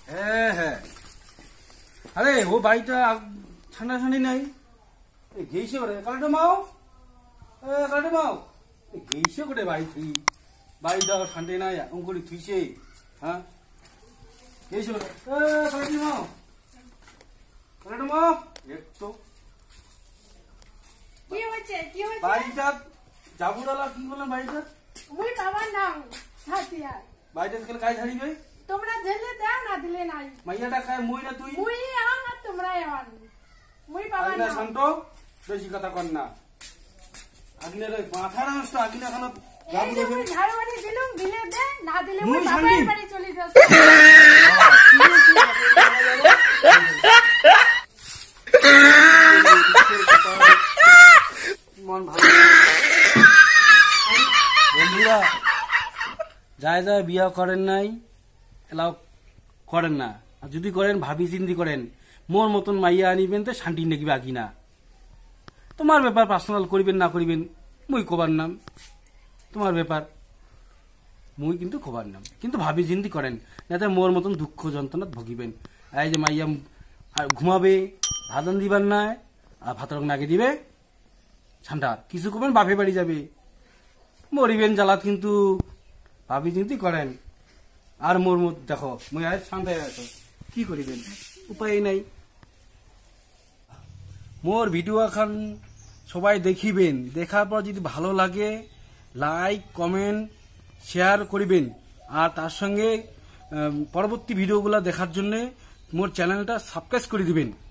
হ্যাঁ হ্যাঁ, আরে ও বাড়িটা ঠান্ডা ঠান্ডি নাই, গেইছে করে কালটা মাও, কালটা মাও গেইছে করে বাড়ি থুই, বাড়িটা ঠান্ডে নাই অঙ্কুরি থুইছে। হ্যাঁ গেইছে করে কালটা মাও, কালটা মাও একটু কি হচ্ছে কি হচ্ছে বাড়িটা জাবুরালা কি বলেন বাড়িটা মুই বাবার নাম সাথিয়া বাড়িটা কাল কাজ ছাড়িবে তোমরা দিলে দাও না দিলে নাই মাইয়াটা খায় মুই না তুই মুই আন আর তোমরা আন মুই বাবার আগিনা নাম শান্ত বেশি কথা কর না আগিনা রে মাথা নষ্ট আগিনা খানা এই যে মুই ঝাড়ু বাড়ি দিলুম দিলে দে না দিলে মুই মুই বাবার শান্তি। বাড়ি চলে যাস মন ভালো বন্ধুরা যায় যায় বিয়া করেন নাই এলাও করেন না, আর যদি করেন ভাবি চিন্তি করেন, মোর মতন মাইয়া আনিবেন তো শান্তি নেকি বাকি না। তোমার ব্যাপার পার্সোনাল করিবেন না করিবেন মুই কবার নাম, তোমার ব্যাপার মুই কিন্তু কবার নাম, কিন্তু ভাবি চিন্তি করেন যাতে মোর মতন দুঃখ যন্ত্রণা ভুগিবেন। এই যে মাইয়া আর ঘুমাবে ভাতন দিবার নাই আর ভাতর নাগে দিবে ঠান্ডা কিছু করবেন বাপে বাড়ি যাবে মরিবেন জ্বালাত, কিন্তু ভাবি চিন্তি করেন। আর মোর মত দেখো মুই আজ ঠান্ডায় আছো কি করিবেন উপায় নাই। মোর ভিডিও এখন সবাই দেখিবেন, দেখার পর যদি ভালো লাগে লাইক কমেন্ট শেয়ার করিবেন, আর তার সঙ্গে পরবর্তী ভিডিওগুলো দেখার জন্য মোর চ্যানেলটা সাবস্ক্রাইব করে দিবেন।